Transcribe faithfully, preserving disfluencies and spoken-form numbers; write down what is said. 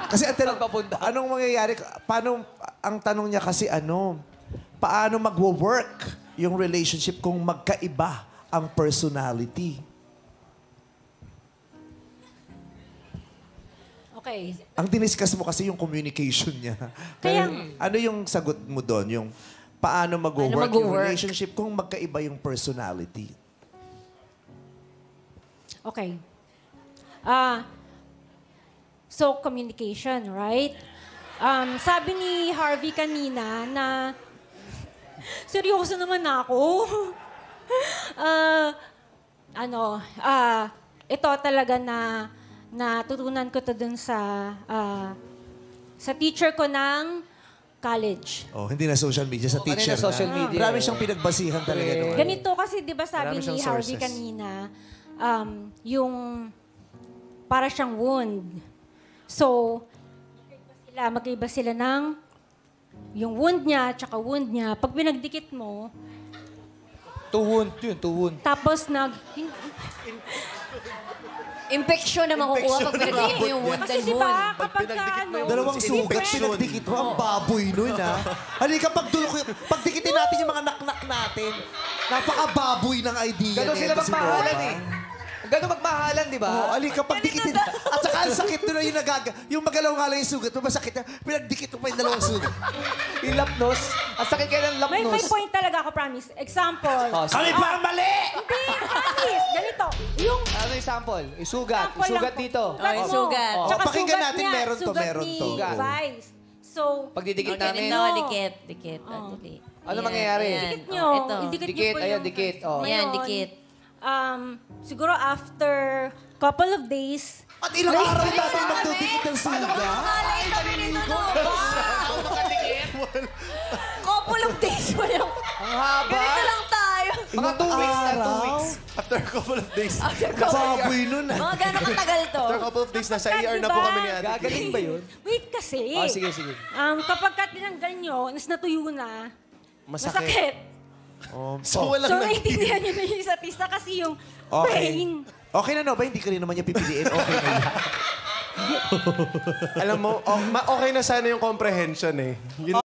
Kasi ang tanong, Papunta. anong mangyayari? Paano, ang tanong niya kasi ano, paano magwo-work yung relationship kung magkaiba ang personality? Okay. Ang diniscuss mo kasi yung communication niya. Kaya- Kaya, ano yung sagot mo doon? Yung paano mag-work Paano yung mag-work? relationship kung magkaiba yung personality? Okay. Ah, so, communication, right? Um, sabi ni Harvey kanina na seryoso naman ako. Ah, ano, ah, ito talaga na natutunan ko to dun sa ah, sa teacher ko ng college. Oh, hindi na social media, sa Oo, kanina teacher social na. media, Marami eh. siyang pinagbasihan talaga. Eh. doon. Ganito kasi, di ba sabi Marami ni siyang Harvey sources. kanina, um, yung para siyang wound. So, magkaiba sila, magkaiba sila ng yung wound niya, tsaka wound niya. Pag pinagdikit mo, Tuwon. Yun, tuwon. tapos nag... Infection na makukuha pag pinagdikit mo yung wound Kasi and di wound. ba, Pag kapag ka, pinagdikit mo ano, yung Dalawang It's sugat, infection. pinagdikit mo. Ang baboy nun, ha? Halika, pagdulok ko. Pagdikitin natin yung mga naknak natin. Napaka-baboy ng idea. Gano'n sila nito si magmahalan Nova. eh. Gano'n magmahalan, di ba? Oo, halika, pagdikitin. At saka ang sakit doon na yung nagaga. Yung magalaw nga lang yung sugat. Masakit na. Pinagdikit mo pa yung dalawang sugat. Yung lapnos. Ang sakit kaya ng may, lapnos. may point talaga ako, promise. Example. Oh, Kami pa ang mali! Hindi, promise. Ganito. Yung Ano yung sample? Yung sugat. sample Yung sugat lang po. dito. Oh, yung mo. sugat. Oh, Tsaka pakinggan sugat natin, niya, meron to, sugat meron ni to. Vice. So, Pagdidikit Okay, namin. no, dikit, dikit, Oh. oh. dikit. Ano Ayan, mangyayari? ayan. dikit nyo. Oh, ito. Idikit nyo Dikit, po ayan, yung- dikit, oh. Ayan, Ngayon, dikit. Um, siguro after couple of days, At ilang araw natin magdudikit ng sugat. Alay kami nito, Nova! Couple of days pa lang. Ang haba. Ganito lang tayo. Mga two weeks na, two araw? weeks. After a couple of days, After couple, Baboy nun, ha? mga gano'ng katagal to? after a couple of days, nasa E R na Diba? po kami ni Ate. Gagaling ba yun? wait kasi. Oh, sige, sige. Um, kapag ka tinanggal nyo, nas natuyo na, Masakit. masakit. Oh, So, walang So, nag- naiintindihan nyo na yung isa't isa kasi yung Okay. pain. Okay na, no? Ba, hindi ka rin naman niya pipiliin. Okay na yun. Alam mo, oh, ma- okay na sana yung comprehension eh. Yun